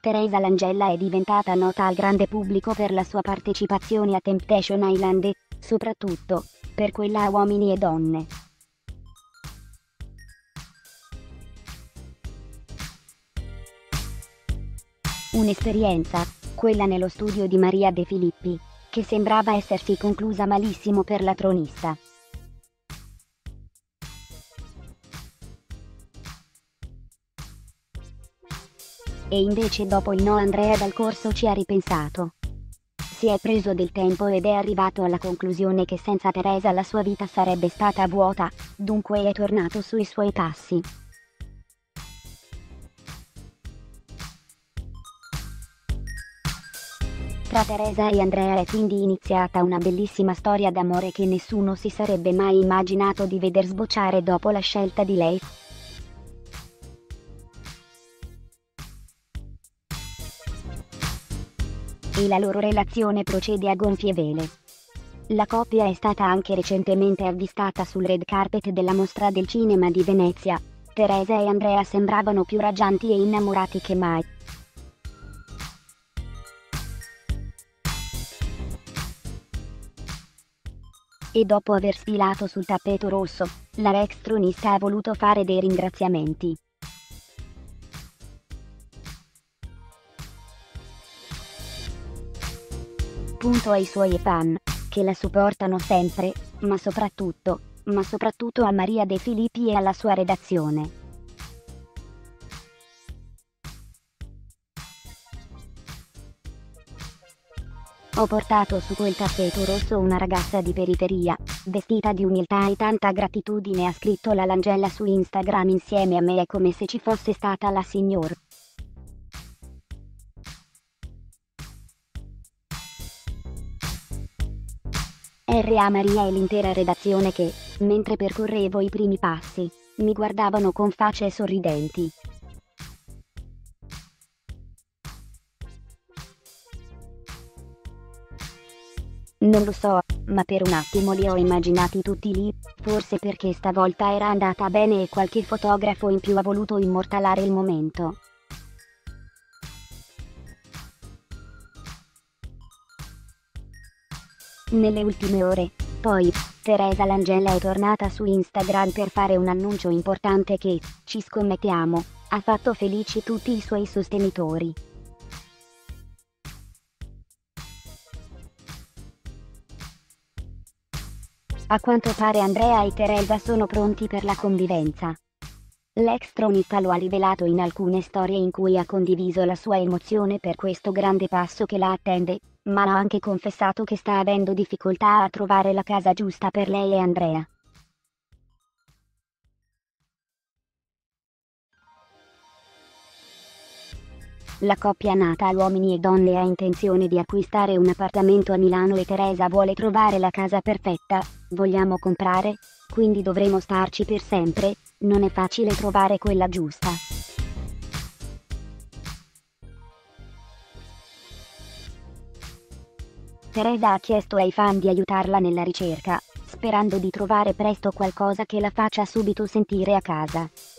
Teresa Langella è diventata nota al grande pubblico per la sua partecipazione a Temptation Island e, soprattutto, per quella a Uomini e Donne. Un'esperienza, quella nello studio di Maria De Filippi, che sembrava essersi conclusa malissimo per la tronista. E invece dopo il no Andrea Dal Corso ci ha ripensato. Si è preso del tempo ed è arrivato alla conclusione che senza Teresa la sua vita sarebbe stata vuota, dunque è tornato sui suoi passi. Tra Teresa e Andrea è quindi iniziata una bellissima storia d'amore che nessuno si sarebbe mai immaginato di veder sbocciare dopo la scelta di lei. E la loro relazione procede a gonfie vele. La coppia è stata anche recentemente avvistata sul red carpet della Mostra del Cinema di Venezia. Teresa e Andrea sembravano più raggianti e innamorati che mai. E dopo aver sfilato sul tappeto rosso, la ex tronista ha voluto fare dei ringraziamenti. Punto ai suoi fan, che la supportano sempre, ma soprattutto a Maria De Filippi e alla sua redazione. Ho portato su quel tappeto rosso una ragazza di periferia, vestita di umiltà e tanta gratitudine, ha scritto la Langella su Instagram. Insieme a me è come se ci fosse stata la signor R.A. Maria e l'intera redazione che, mentre percorrevo i primi passi, mi guardavano con facce sorridenti. Non lo so, ma per un attimo li ho immaginati tutti lì, forse perché stavolta era andata bene e qualche fotografo in più ha voluto immortalare il momento. Nelle ultime ore, poi, Teresa Langella è tornata su Instagram per fare un annuncio importante che, ci scommettiamo, ha fatto felici tutti i suoi sostenitori. A quanto pare Andrea e Teresa sono pronti per la convivenza. L'ex tronista lo ha rivelato in alcune storie in cui ha condiviso la sua emozione per questo grande passo che la attende, ma ha anche confessato che sta avendo difficoltà a trovare la casa giusta per lei e Andrea. La coppia nata a Uomini e Donne ha intenzione di acquistare un appartamento a Milano e Teresa vuole trovare la casa perfetta. Vogliamo comprare, quindi dovremo starci per sempre, non è facile trovare quella giusta. Teresa ha chiesto ai fan di aiutarla nella ricerca, sperando di trovare presto qualcosa che la faccia subito sentire a casa.